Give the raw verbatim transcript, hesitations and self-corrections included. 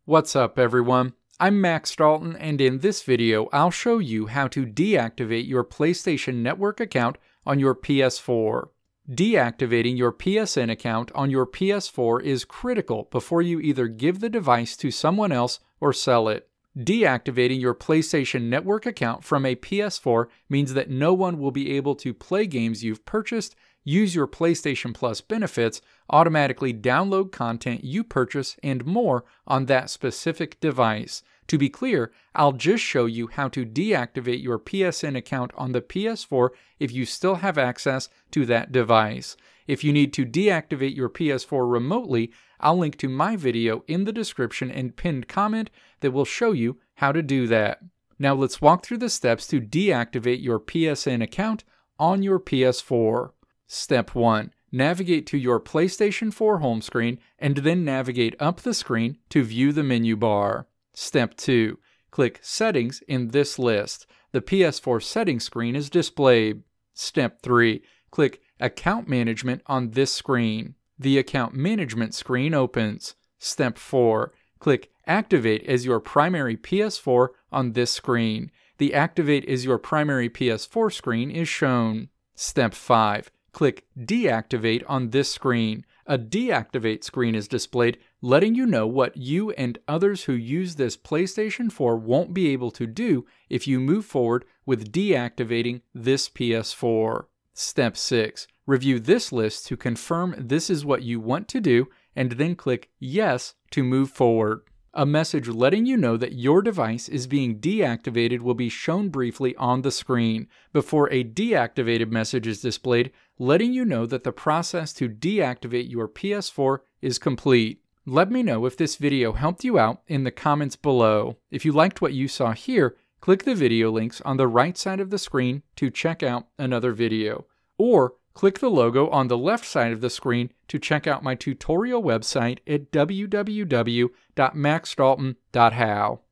What's up everyone? I'm Max Dalton, and in this video I'll show you how to deactivate your PlayStation Network account on your P S four. Deactivating your P S N account on your P S four is critical before you either give the device to someone else or sell it. Deactivating your PlayStation Network account from a P S four means that no one will be able to play games you've purchased, use your PlayStation Plus benefits, automatically download content you purchase, and more on that specific device. To be clear, I'll just show you how to deactivate your P S N account on the P S four if you still have access to that device. If you need to deactivate your P S four remotely, I'll link to my video in the description and pinned comment that will show you how to do that. Now let's walk through the steps to deactivate your P S N account on your P S four. Step one. Navigate to your PlayStation four home screen and then navigate up the screen to view the menu bar. Step two. Click Settings in this list. The P S four Settings screen is displayed. Step three. Click Account Management on this screen. The Account Management screen opens. Step four. Click Activate As Your Primary P S four on this screen. The Activate As Your Primary P S four screen is shown. Step five. Click Deactivate on this screen. A Deactivate screen is displayed, letting you know what you and others who use this PlayStation four won't be able to do if you move forward with deactivating this P S four. Step six. Review this list to confirm this is what you want to do, and then click Yes to move forward. A message letting you know that your device is being deactivated will be shown briefly on the screen before a deactivated message is displayed, letting you know that the process to deactivate your P S four is complete. Let me know if this video helped you out in the comments below. If you liked what you saw here, click the video links on the right side of the screen to check out another video. Or click the logo on the left side of the screen to check out my tutorial website at w w w dot max dalton dot how.